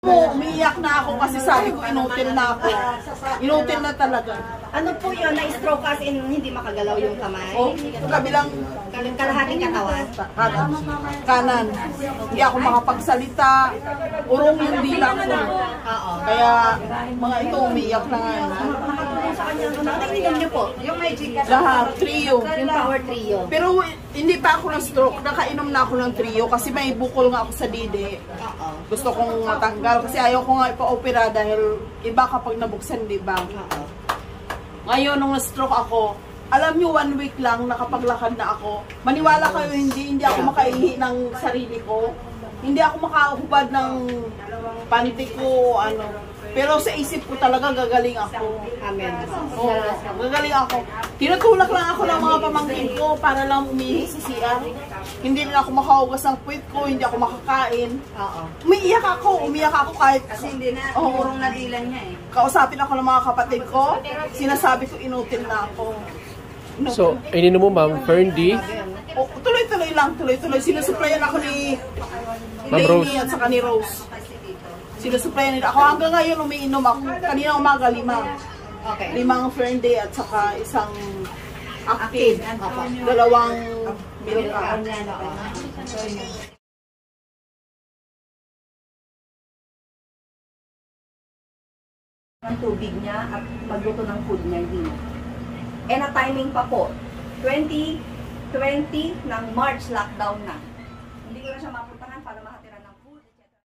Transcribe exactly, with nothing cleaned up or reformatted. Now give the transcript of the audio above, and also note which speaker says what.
Speaker 1: Po, umiiyak na ako kasi sabi ko inutil na ako. Inutil na talaga.
Speaker 2: Ano po yun? Na-stroke kasi hindi makagalaw yung kamay?
Speaker 1: O, kabilang
Speaker 2: Kalahating katawan?
Speaker 1: kanan. Kanan. Hindi ako makapagsalita. Urong yung dila ko.
Speaker 2: Oo.
Speaker 1: Kaya mga ito umiiyak na nga.
Speaker 2: Nakatulong sa kanya. Ano ininom niyo po? Yung magic
Speaker 1: Lahat, trio.
Speaker 2: Yung power trio.
Speaker 1: Pero hindi pa ako na-stroke. Nakainom na ako ng trio kasi may bukol nga ako sa didi.
Speaker 2: Oo.
Speaker 1: Gusto kong matanggal kasi ayaw ko nga ipa-opera dahil iba kapag nabuksan, di ba?
Speaker 2: Oo.
Speaker 1: Ngayon, nung na-stroke ako, alam nyo, one week lang nakapaglakad na ako. Maniwala kayo, hindi, hindi ako makaihi ng sarili ko. Hindi ako makahubad ng panty ko, ano. Pero sa isip ko talaga gagaling ako.
Speaker 2: Amen.
Speaker 1: Oo, gagaling ako. Tinutulak lang ako ng mga pamangkin ko para lang umihi sa C R. Hindi rin ako makahugas ng puwit ko, hindi ako makakain.
Speaker 2: Oo.
Speaker 1: Umiiyak ako, umiiyak ako kahit
Speaker 2: Kasi hindi na,
Speaker 1: Oo.
Speaker 2: urong nadilan niya eh.
Speaker 1: kausapin ako ng mga kapatid ko, sinasabi ko inutil na ako. Inutil.
Speaker 3: So, ininom mo ma'am, Ferndi,
Speaker 1: O, tuloy-tuloy lang, tuloy-tuloy. Sinusuplayan ako ni
Speaker 3: Ma'am Rose.
Speaker 1: Damien at saka ni Rose. Sinusuplayan nila. Ako hanggang ngayon umiinom ako. Kanina umaga, lima.
Speaker 2: Okay.
Speaker 1: Limang Ferndi at saka isang Active.
Speaker 2: Opo.
Speaker 1: Dalawang Milka.
Speaker 2: Ang tubig niya at pagluto ng food niya, hindi na. Eh na timing pa po, twenty twenty ng March lockdown na.